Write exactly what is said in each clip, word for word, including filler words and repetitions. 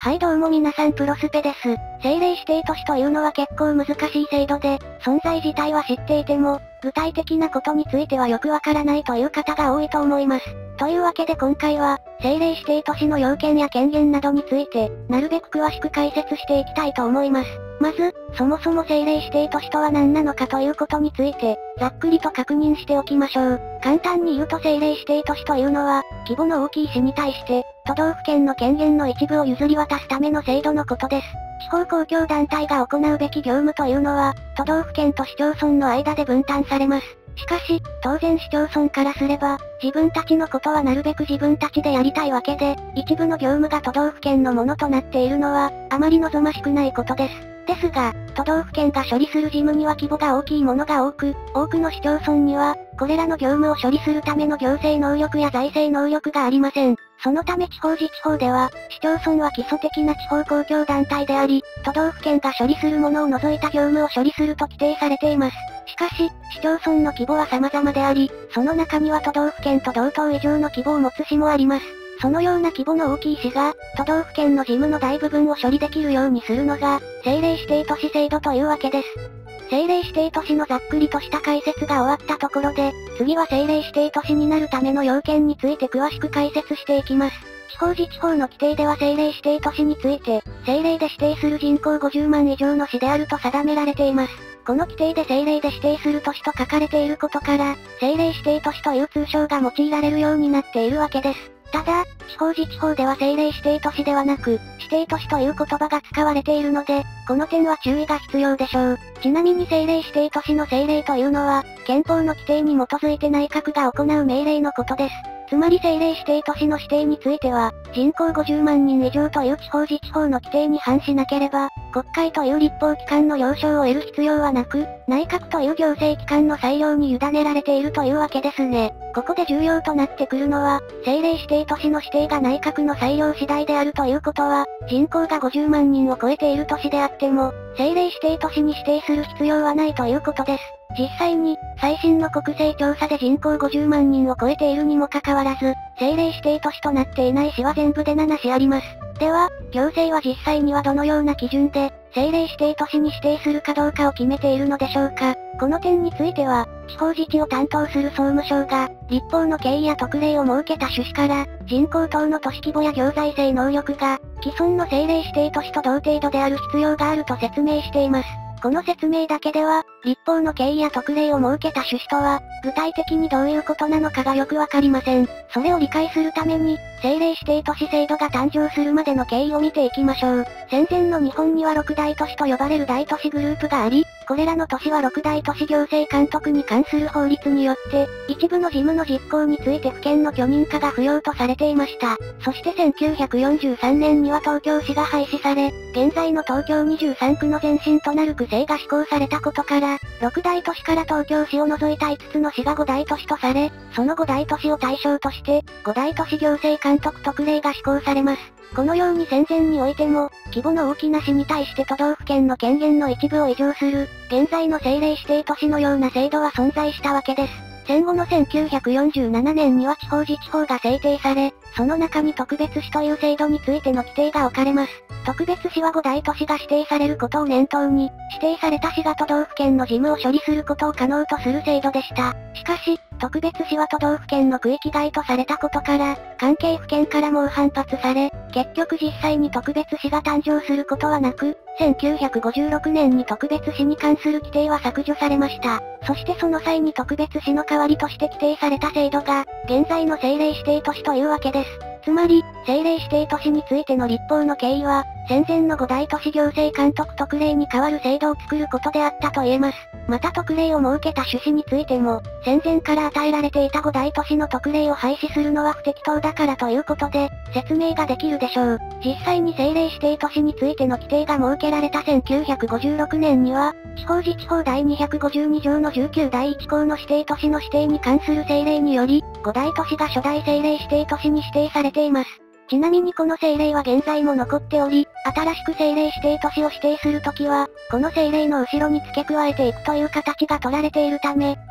はいどうも皆さんプロスペです。政令指定都市というのは結構難しい制度で、存在自体は知っていても、具体的なことについてはよくわからないという方が多いと思います。というわけで今回は、政令指定都市の要件や権限などについて、なるべく詳しく解説していきたいと思います。まず、そもそも政令指定都市とは何なのかということについて、ざっくりと確認しておきましょう。簡単に言うと政令指定都市というのは、規模の大きい市に対して、都道府県の権限の一部を譲り渡すための制度のことです。地方公共団体が行うべき業務というのは、都道府県と市町村の間で分担されます。しかし、当然市町村からすれば、自分たちのことはなるべく自分たちでやりたいわけで、一部の業務が都道府県のものとなっているのは、あまり望ましくないことです。ですが、都道府県が処理する事務には規模が大きいものが多く、多くの市町村には、これらの業務を処理するための行政能力や財政能力がありません。そのため地方自治法では、市町村は基礎的な地方公共団体であり、都道府県が処理するものを除いた業務を処理すると規定されています。しかし、市町村の規模は様々であり、その中には都道府県と同等以上の規模を持つ市もあります。そのような規模の大きい市が、都道府県の事務の大部分を処理できるようにするのが、政令指定都市制度というわけです。政令指定都市のざっくりとした解説が終わったところで、次は政令指定都市になるための要件について詳しく解説していきます。地方自治法の規定では政令指定都市について、政令で指定する人口ごじゅうまん以上の市であると定められています。この規定で政令で指定する都市と書かれていることから、政令指定都市という通称が用いられるようになっているわけです。ただ、地方自治法では政令指定都市ではなく、指定都市という言葉が使われているので、この点は注意が必要でしょう。ちなみに政令指定都市の政令というのは、憲法の規定に基づいて内閣が行う命令のことです。つまり政令指定都市の指定については、人口ごじゅうまんにん以上という地方自治法の規定に反しなければ、国会という立法機関の了承を得る必要はなく、内閣という行政機関の裁量に委ねられているというわけですね。ここで重要となってくるのは、政令指定都市の指定が内閣の裁量次第であるということは、人口がごじゅうまんにんを超えている都市であっても、政令指定都市に指定する必要はないということです。実際に、最新の国勢調査で人口ごじゅうまんにんを超えているにもかかわらず、政令指定都市となっていない市は全部でなな市あります。では、行政は実際にはどのような基準で、政令指定都市に指定するかどうかを決めているのでしょうか。この点については、地方自治を担当する総務省が、立法の経緯や特例を設けた趣旨から、人口等の都市規模や行財政能力が、既存の政令指定都市と同程度である必要があると説明しています。この説明だけでは、立法の経緯や特例を設けた趣旨とは、具体的にどういうことなのかがよくわかりません。それを理解するために、政令指定都市制度が誕生するまでの経緯を見ていきましょう。戦前の日本にはろく大都市と呼ばれる大都市グループがあり、これらの都市はろく大都市行政監督に関する法律によって、一部の事務の実行について府県の許認可が不要とされていました。そしてせんきゅうひゃくよんじゅうさんねんには東京市が廃止され、現在の東京にじゅうさんくの前身となる区制が施行されたことから、ろく大都市から東京市を除いたいつつの市がご大都市とされ、そのご大都市を対象として、ご大都市行政監督特例が施行されます。このように戦前においても、規模の大きな市に対して都道府県の権限の一部を移譲する、現在の政令指定都市のような制度は存在したわけです。戦後のせんきゅうひゃくよんじゅうななねんには地方自治法が制定され、その中に特別市という制度についての規定が置かれます。特別市はご大都市が指定されることを念頭に、指定された市が都道府県の事務を処理することを可能とする制度でした。しかし、特別市は都道府県の区域外とされたことから、関係府県からも反発され、結局実際に特別市が誕生することはなく、せんきゅうひゃくごじゅうろくねんに特別市に関する規定は削除されました。そしてその際に特別市の代わりとして規定された制度が、現在の政令指定都市というわけです。つまり、政令指定都市についての立法の経緯は、戦前のご大都市行政監督特例に代わる制度を作ることであったと言えます。また特例を設けた趣旨についても、戦前から与えられていたご大都市の特例を廃止するのは不適当だからということで、説明ができるでしょう。実際に政令指定都市についての規定が設けられたせんきゅうひゃくごじゅうろくねんには、地方自治法だいにひゃくごじゅうに条のじゅうきゅうだいいち項の指定都市の指定に関する政令により、ご大都市が初代政令指定都市に指定されています。ちなみにこの政令は現在も残っており、新しく政令指定都市を指定するときは、この政令の後ろに付け加えていくという形が取られているため、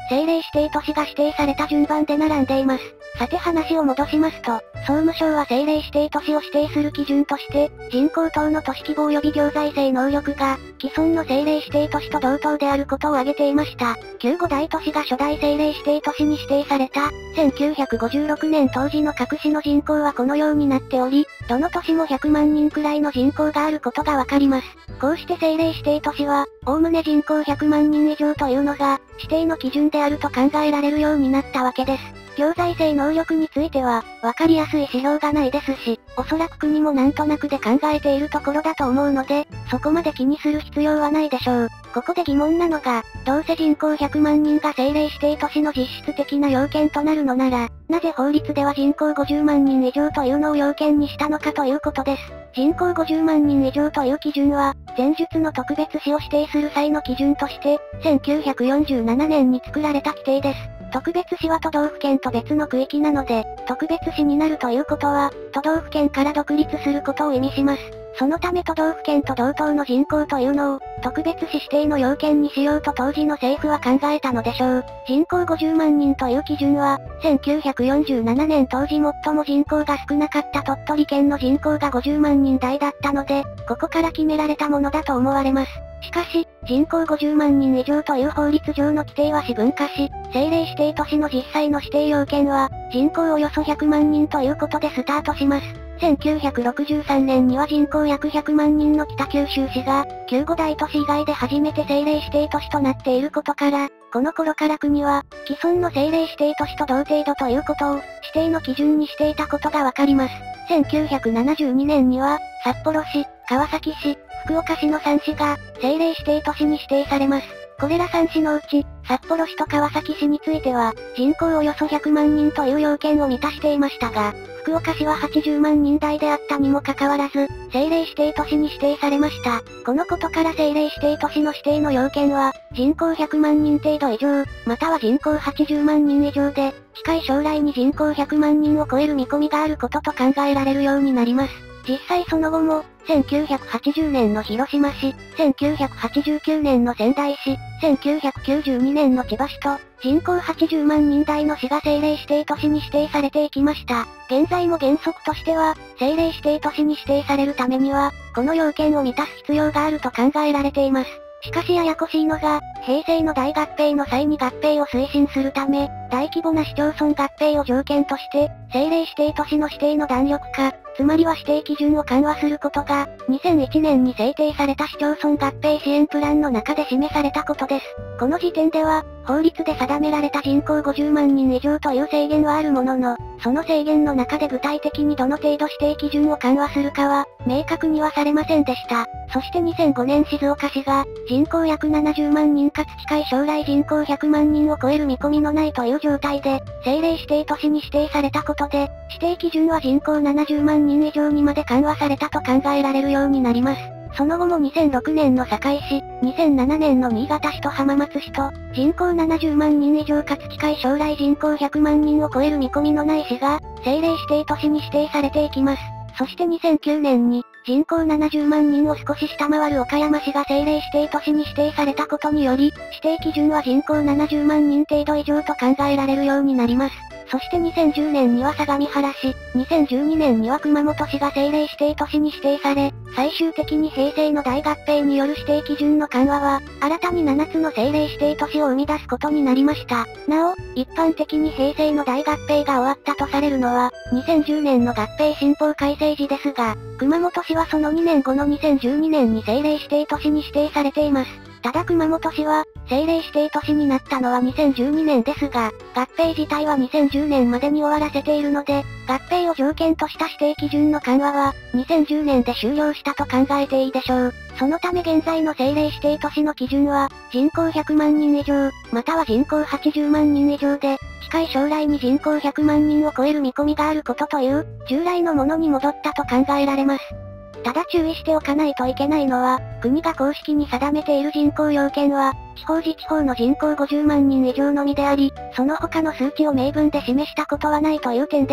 政令指定都市が指定された順番で並んでいます。さて話を戻しますと、総務省は政令指定都市を指定する基準として、人口等の都市規模及び行財政能力が、既存の政令指定都市と同等であることを挙げていました。旧五大都市が初代政令指定都市に指定された、せんきゅうひゃくごじゅうろくねん当時の各市の人口はこのようになっており、どの都市もひゃくまんにんくらいの人口があることがわかります。こうして政令指定都市は、おおむね人口ひゃくまんにん以上というのが、指定の基準であると考えられるようになったわけです。行財政能力については、わかりやすい指標がないですし、おそらく国もなんとなくで考えているところだと思うので、そこまで気にする必要はないでしょう。ここで疑問なのが、どうせ人口ひゃくまんにんが政令指定都市の実質的な要件となるのなら、なぜ法律では人口ごじゅうまんにん以上というのを要件にしたのかということです。人口ごじゅうまんにん以上という基準は、前述の特別市を指定する際の基準として、せんきゅうひゃくよんじゅうななねんに作られた規定です。特別市は都道府県と別の区域なので、特別市になるということは、都道府県から独立することを意味します。そのため都道府県と同等の人口というのを、特別市指定の要件にしようと当時の政府は考えたのでしょう。人口ごじゅうまんにんという基準は、せんきゅうひゃくよんじゅうななねん当時最も人口が少なかった鳥取県の人口がごじゅうまんにん台だったので、ここから決められたものだと思われます。しかし、人口ごじゅうまんにん以上という法律上の規定は私文化し、政令指定都市の実際の指定要件は、人口およそひゃくまんにんということでスタートします。せんきゅうひゃくろくじゅうさんねんには人口約ひゃくまんにんの北九州市が、旧五大都市以外で初めて政令指定都市となっていることから、この頃から国は、既存の政令指定都市と同程度ということを、指定の基準にしていたことがわかります。せんきゅうひゃくななじゅうにねんには、札幌市、川崎市、福岡市のさん市が、政令指定都市に指定されます。これらさん市のうち、札幌市と川崎市については、人口およそひゃくまんにんという要件を満たしていましたが、福岡市ははちじゅうまんにん台であったにもかかわらず、政令指定都市に指定されました。このことから政令指定都市の指定の要件は、人口ひゃくまんにん程度以上、または人口はちじゅうまんにん以上で、近い将来に人口ひゃくまんにんを超える見込みがあることと考えられるようになります。実際その後も、せんきゅうひゃくはちじゅうねんの広島市、せんきゅうひゃくはちじゅうきゅうねんの仙台市、せんきゅうひゃくきゅうじゅうにねんの千葉市と、人口はちじゅうまんにん台の市が政令指定都市に指定されていきました。現在も原則としては、政令指定都市に指定されるためには、この要件を満たす必要があると考えられています。しかしややこしいのが、平成の大合併の際に合併を推進するため、大規模な市町村合併を条件として、政令指定都市の指定の弾力化、つまりは指定基準を緩和することが、にせんいちねんに制定された市町村合併支援プランの中で示されたことです。この時点では、法律で定められた人口ごじゅうまんにん以上という制限はあるものの、その制限の中で具体的にどの程度指定基準を緩和するかは、明確にはされませんでした。そしてにせんごねん静岡市が、人口約ななじゅうまんにんかつ近い将来人口ひゃくまんにんを超える見込みのないという状態で、政令指定都市に指定されたことで、指定基準は人口ななじゅうまんにん以上にまで緩和されたと考えられるようになります。その後もにせんろくねんの堺市、にせんななねんの新潟市と浜松市と、人口ななじゅうまんにん以上かつ近い将来人口ひゃくまんにんを超える見込みのない市が、政令指定都市に指定されていきます。そしてにせんきゅうねんに、人口ななじゅうまんにんを少し下回る岡山市が政令指定都市に指定されたことにより、指定基準は人口ななじゅうまんにん程度以上と考えられるようになります。そしてにせんじゅうねんには相模原市、にせんじゅうにねんには熊本市が政令指定都市に指定され、最終的に平成の大合併による指定基準の緩和は、新たにななつの政令指定都市を生み出すことになりました。なお、一般的に平成の大合併が終わったとされるのは、にせんじゅうねんの合併新法改正時ですが、熊本市はそのにねんごのにせんじゅうにねんに政令指定都市に指定されています。ただ熊本市は、政令指定都市になったのはにせんじゅうにねんですが、合併自体はにせんじゅうねんまでに終わらせているので、合併を条件とした指定基準の緩和は、にせんじゅうねんで終了したと考えていいでしょう。そのため現在の政令指定都市の基準は、人口ひゃくまんにん以上、または人口はちじゅうまんにん以上で、近い将来に人口ひゃくまんにんを超える見込みがあることという、従来のものに戻ったと考えられます。ただ注意しておかないといけないのは、国が公式に定めている人口要件は、地方自治法の人口ごじゅうまんにん以上のみであり、その他の数値を明文で示したことはないという点です。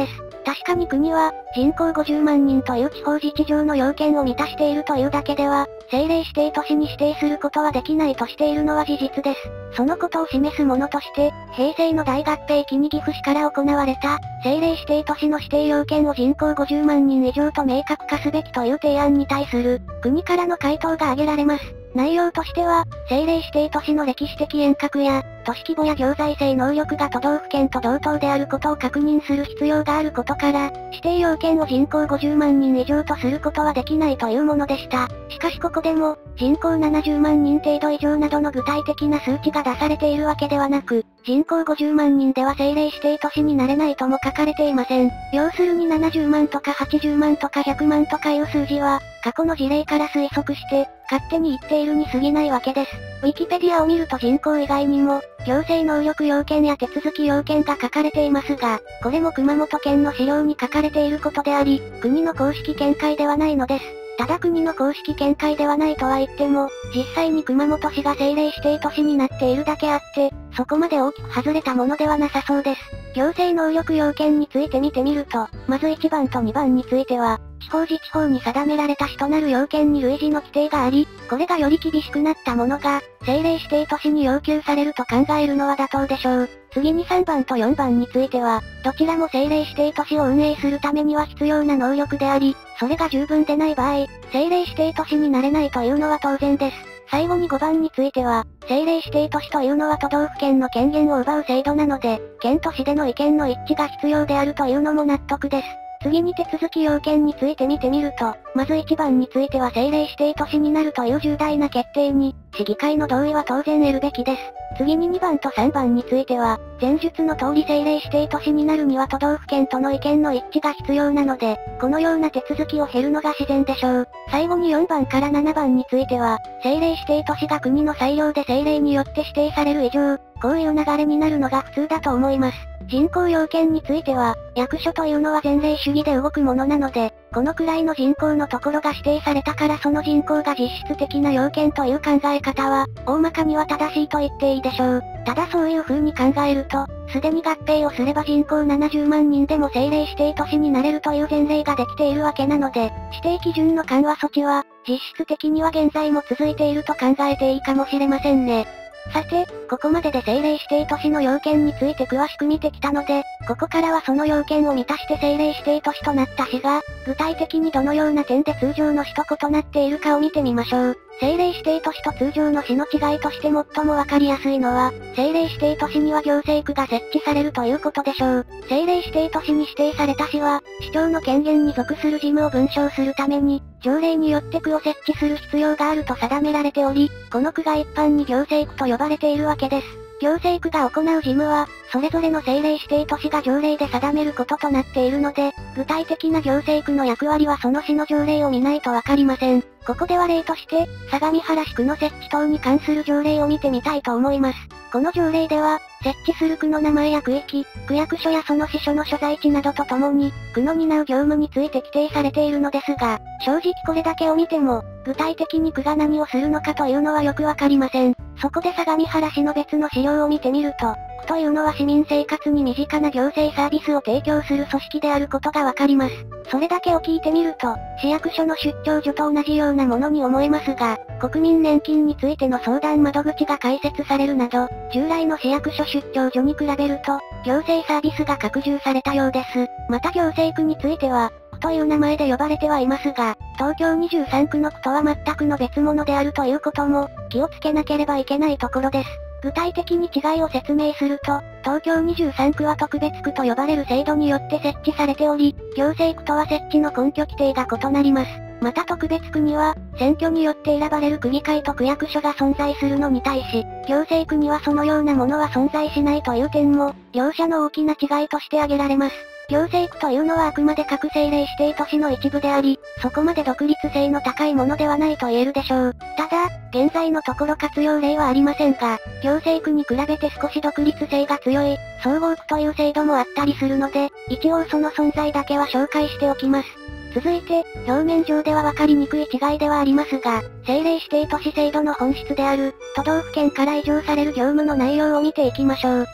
確かに国は、人口ごじゅうまんにんという地方自治上の要件を満たしているというだけでは、政令指定都市に指定することはできないとしているのは事実です。そのことを示すものとして、平成の大合併期に岐阜市から行われた、政令指定都市の指定要件を人口ごじゅうまんにん以上と明確化すべきという提案に対する、国からの回答が挙げられます。内容としては、政令指定都市の歴史的遠隔や、都市規模や行財政能力が都道府県と同等であることを確認する必要があることから、指定要件を人口ごじゅうまんにん以上とすることはできないというものでした。しかしここでも、人口ななじゅうまんにん程度以上などの具体的な数値が出されているわけではなく、人口ごじゅうまんにんでは政令指定都市になれないとも書かれていません。要するにななじゅうまんとかはちじゅうまんとかひゃくまんとかいう数字は、過去の事例から推測して、勝手に言っているに過ぎないわけです。ウィキペディアを見ると人口以外にも、行政能力要件や手続き要件が書かれていますが、これも熊本県の資料に書かれていることであり、国の公式見解ではないのです。ただ国の公式見解ではないとは言っても、実際に熊本市が政令指定都市になっているだけあって、そこまで大きく外れたものではなさそうです。行政能力要件について見てみると、まずいちばんとにばんについては、地方自治法に定められた主となる要件に類似の規定があり、これがより厳しくなったものが、政令指定都市に要求されると考えるのは妥当でしょう。次にさんばんとよんばんについては、どちらも政令指定都市を運営するためには必要な能力であり、それが十分でない場合、政令指定都市になれないというのは当然です。最後にごばんについては、政令指定都市というのは都道府県の権限を奪う制度なので、県と市での意見の一致が必要であるというのも納得です。次に手続き要件について見てみると、まずいちばんについては政令指定都市になるという重大な決定に、市議会の同意は当然得るべきです。次ににばんとさんばんについては、前述の通り政令指定都市になるには都道府県との意見の一致が必要なので、このような手続きを経るのが自然でしょう。最後によんばんからななばんについては、政令指定都市が国の裁量で政令によって指定される以上、こういう流れになるのが普通だと思います。人口要件については、役所というのは前例主義で動くものなので、このくらいの人口のところが指定されたからその人口が実質的な要件という考え方は、大まかには正しいと言っていいでしょう。ただそういう風に考えると、すでに合併をすれば人口ななじゅうまんにんでも政令指定都市になれるという前例ができているわけなので、指定基準の緩和措置は、実質的には現在も続いていると考えていいかもしれませんね。さて、ここまでで政令指定都市の要件について詳しく見てきたので、ここからはその要件を満たして政令指定都市となった市が、具体的にどのような点で通常の市と異なっているかを見てみましょう。政令指定都市と通常の市の違いとして最もわかりやすいのは、政令指定都市には行政区が設置されるということでしょう。政令指定都市に指定された市は、市長の権限に属する事務を分掌するために、条例によって区を設置する必要があると定められており、この区が一般に行政区と呼ばれているわけです。行政区が行う事務は、それぞれの政令指定都市が条例で定めることとなっているので、具体的な行政区の役割はその市の条例を見ないとわかりません。ここでは例として、相模原市区の設置等に関する条例を見てみたいと思います。この条例では、設置する区の名前や区域、区役所やその支所の所在地などとともに、区の担う業務について規定されているのですが、正直これだけを見ても、具体的に区が何をするのかというのはよくわかりません。そこで相模原市の別の資料を見てみると、区というのは市民生活に身近な行政サービスを提供する組織であることがわかります。それだけを聞いてみると、市役所の出張所と同じようなものに思えますが、国民年金についての相談窓口が開設されるなど、従来の市役所出張所に比べると、行政サービスが拡充されたようです。また行政区については、区という名前で呼ばれてはいますが、東京にじゅうさん区の区とは全くの別物であるということも、気をつけなければいけないところです。具体的に違いを説明すると、東京にじゅうさん区は特別区と呼ばれる制度によって設置されており、行政区とは設置の根拠規定が異なります。また特別区には、選挙によって選ばれる区議会と区役所が存在するのに対し、行政区にはそのようなものは存在しないという点も、両者の大きな違いとして挙げられます。行政区というのはあくまで各政令指定都市の一部であり、そこまで独立性の高いものではないと言えるでしょう。ただ、現在のところ活用例はありませんが、行政区に比べて少し独立性が強い、総合区という制度もあったりするので、一応その存在だけは紹介しておきます。続いて、表面上では分かりにくい違いではありますが、政令指定都市制度の本質である、都道府県から移譲される業務の内容を見ていきましょう。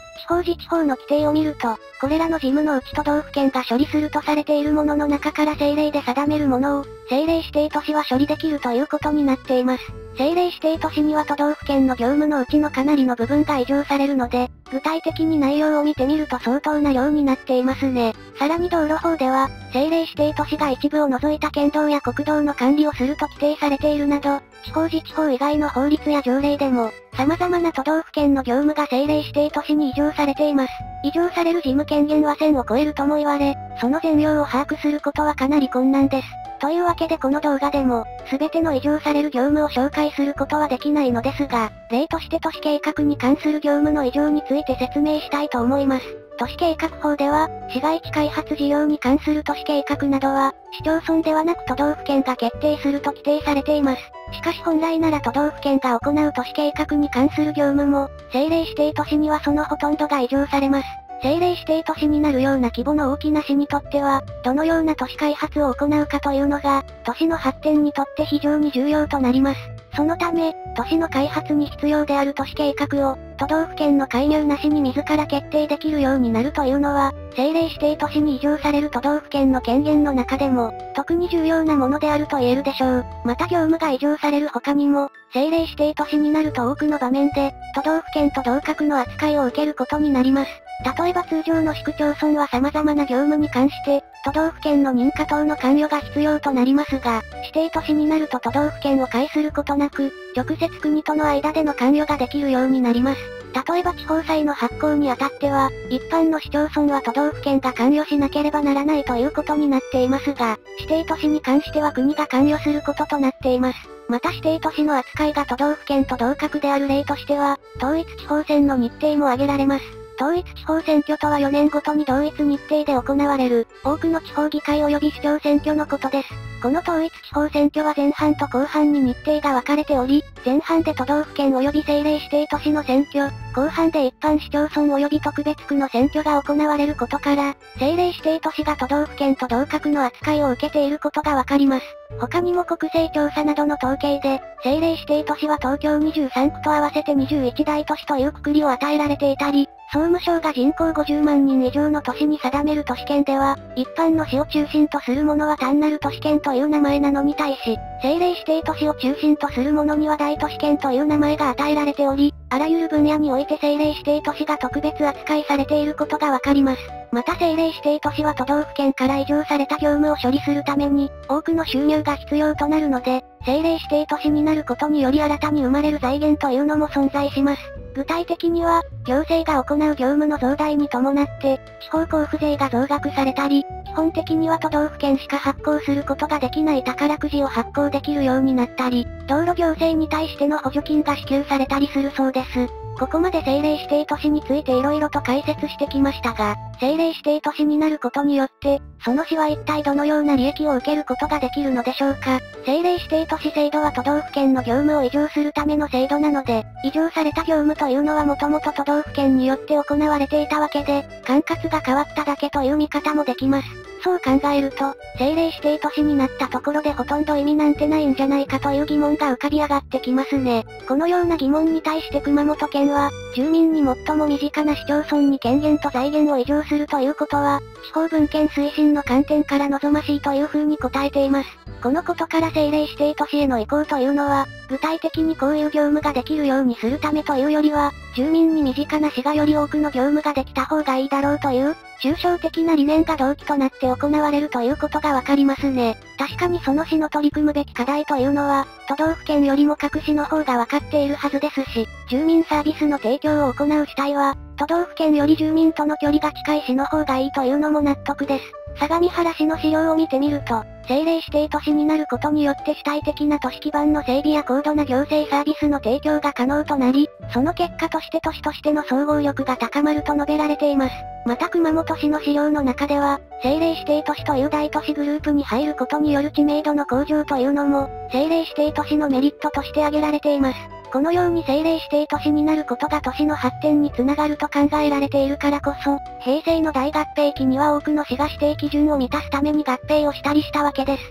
地方自治法の規定を見ると、これらの事務のうち都道府県が処理するとされているものの中から政令で定めるものを、政令指定都市は処理できるということになっています。政令指定都市には都道府県の業務のうちのかなりの部分が移譲されるので、具体的に内容を見てみると相当な量になっていますね。さらに道路法では、政令指定都市が一部を除いた県道や国道の管理をすると規定されているなど、地方自治法以外の法律や条例でも、様々な都道府県の業務が政令指定都市に移譲されています。移譲される事務権限はせんを超えるとも言われ、その全容を把握することはかなり困難です。というわけでこの動画でも、すべての移譲される業務を紹介することはできないのですが、例として都市計画に関する業務の移譲について説明したいと思います。都市計画法では、市街地開発事業に関する都市計画などは、市町村ではなく都道府県が決定すると規定されています。しかし本来なら都道府県が行う都市計画に関する業務も、政令指定都市にはそのほとんどが移譲されます。政令指定都市になるような規模の大きな市にとっては、どのような都市開発を行うかというのが、都市の発展にとって非常に重要となります。そのため、都市の開発に必要である都市計画を、都道府県の介入なしに自ら決定できるようになるというのは、政令指定都市に移譲される都道府県の権限の中でも、特に重要なものであると言えるでしょう。また業務が移譲される他にも、政令指定都市になると多くの場面で、都道府県と同格の扱いを受けることになります。例えば通常の市区町村は様々な業務に関して、都道府県の認可等の関与が必要となりますが、指定都市になると都道府県を介することなく、直接国との間での関与ができるようになります。例えば地方債の発行にあたっては、一般の市町村は都道府県が関与しなければならないということになっていますが、指定都市に関しては国が関与することとなっています。また指定都市の扱いが都道府県と同格である例としては、統一地方選の日程も挙げられます。統一地方選挙とはよねんごとに同一日程で行われる、多くの地方議会及び市長選挙のことです。この統一地方選挙は前半と後半に日程が分かれており、前半で都道府県及び政令指定都市の選挙、後半で一般市町村及び特別区の選挙が行われることから、政令指定都市が都道府県と同格の扱いを受けていることがわかります。他にも国勢調査などの統計で、政令指定都市は東京にじゅうさんくと合わせてにじゅういち大都市という括りを与えられていたり、総務省が人口ごじゅうまんにん以上の都市に定める都市圏では、一般の市を中心とするものは単なる都市圏という名前なのに対し、政令指定都市を中心とするものには大都市圏という名前が与えられており、あらゆる分野において政令指定都市が特別扱いされていることがわかります。また政令指定都市は都道府県から移譲された業務を処理するために、多くの収入が必要となるので、政令指定都市になることにより新たに生まれる財源というのも存在します。具体的には、行政が行う業務の増大に伴って、地方交付税が増額されたり、基本的には都道府県しか発行することができない宝くじを発行できるようになったり、道路行政に対しての補助金が支給されたりするそうです。ここまで政令指定都市について色々と解説してきましたが、政令指定都市になることによって、その市は一体どのような利益を受けることができるのでしょうか。政令指定都市制度は都道府県の業務を移譲するための制度なので、移譲された業務というのはもともと都道府県によって行われていたわけで、管轄が変わっただけという見方もできます。そう考えると、政令指定都市になったところでほとんど意味なんてないんじゃないかという疑問が浮かび上がってきますね。このような疑問に対して熊本県は、住民に最も身近な市町村に権限と財源を移譲するということは、地方分権推進の観点から望ましいという風に答えています。このことから政令指定都市への移行というのは、具体的にこういう業務ができるようにするためというよりは、住民に身近な市がより多くの業務ができた方がいいだろうという、抽象的な理念が動機となって行われるということがわかりますね。確かにその市の取り組むべき課題というのは、都道府県よりも各市の方がわかっているはずですし、住民サービスの提供を行う主体は、都道府県より住民との距離が近い市の方がいいというのも納得です。相模原市の資料を見てみると、政令指定都市になることによって主体的な都市基盤の整備や高度な行政サービスの提供が可能となり、その結果として都市としての総合力が高まると述べられています。また熊本市の資料の中では、政令指定都市という大都市グループに入ることによる知名度の向上というのも、政令指定都市のメリットとして挙げられています。このように政令指定都市になることが都市の発展につながると考えられているからこそ、平成の大合併期には多くの市が指定基準を満たすために合併をしたりしたわけです。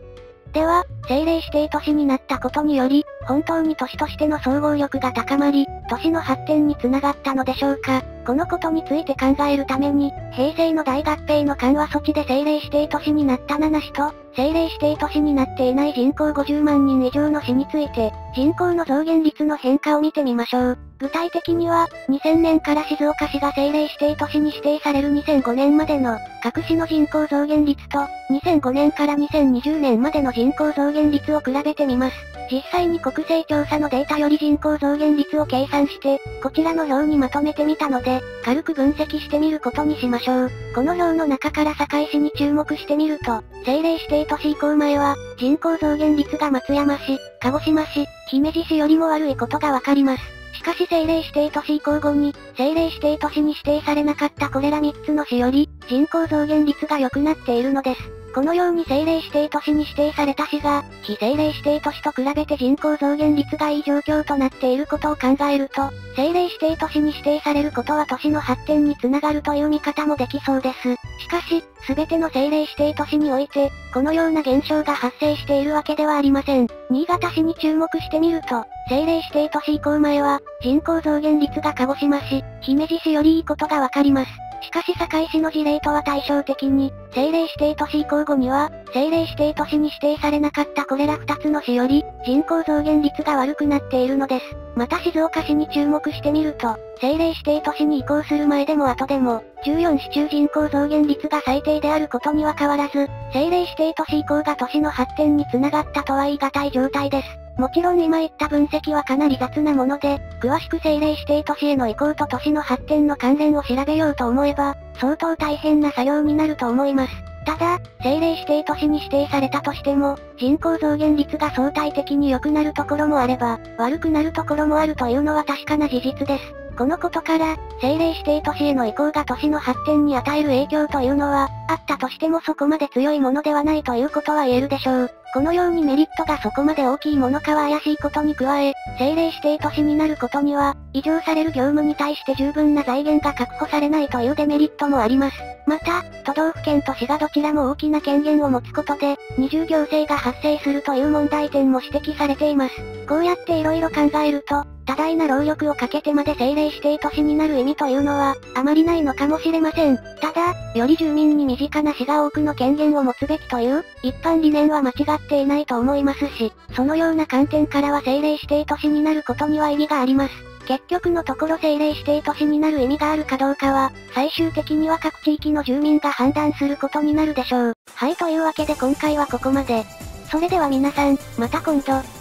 では、政令指定都市になったことにより、本当に都市としての総合力が高まり、都市の発展につながったのでしょうか。このことについて考えるために、平成の大合併の緩和措置で政令指定都市になったなな市と、政令指定都市になっていない人口ごじゅうまんにん以上の市について、人口の増減率の変化を見てみましょう。具体的には、にせんねんから静岡市が政令指定都市に指定されるにせんごねんまでの、各市の人口増減率と、にせんごねんからにせんにじゅうねんまでの人口増減率を比べてみます。実際に国勢調査のデータより人口増減率を計算して、こちらの表にまとめてみたので、軽く分析してみることにしましょう。この表の中から堺市に注目してみると、政令指定都市移行前は、人口増減率が松山市、鹿児島市、姫路市よりも悪いことがわかります。しかし政令指定都市移行後に、政令指定都市に指定されなかったこれらみっつの市より、人口増減率が良くなっているのです。このように政令指定都市に指定された市が、非政令指定都市と比べて人口増減率がいい状況となっていることを考えると、政令指定都市に指定されることは都市の発展につながるという見方もできそうです。しかし、すべての政令指定都市において、このような現象が発生しているわけではありません。新潟市に注目してみると、政令指定都市移行前は、人口増減率が鹿児島市、姫路市よりいいことがわかります。しかし堺市の事例とは対照的に、政令指定都市移行後には、政令指定都市に指定されなかったこれらふたつの市より、人口増減率が悪くなっているのです。また静岡市に注目してみると、政令指定都市に移行する前でも後でも、じゅうよん市中人口増減率が最低であることには変わらず、政令指定都市移行が都市の発展につながったとは言い難い状態です。もちろん今言った分析はかなり雑なもので、詳しく政令指定都市への移行と都市の発展の関連を調べようと思えば、相当大変な作業になると思います。ただ、政令指定都市に指定されたとしても、人口増減率が相対的に良くなるところもあれば、悪くなるところもあるというのは確かな事実です。このことから、政令指定都市への移行が都市の発展に与える影響というのは、あったとしてもそこまで強いものではないということは言えるでしょう。このようにメリットがそこまで大きいものかは怪しいことに加え、政令指定都市になることには、移譲される業務に対して十分な財源が確保されないというデメリットもあります。また、都道府県と市がどちらも大きな権限を持つことで、二重行政が発生するという問題点も指摘されています。こうやって色々考えると、多大な労力をかけてまで政令指定都市になる意味というのは、あまりないのかもしれません。ただ、より住民に身近な市が多くの権限を持つべきという、一般理念は間違っていないと思いますし、そのような観点からは政令指定都市になることには意義があります。結局のところ政令指定都市になる意味があるかどうかは、最終的には各地域の住民が判断することになるでしょう。はい、というわけで今回はここまで。それでは皆さん、また今度。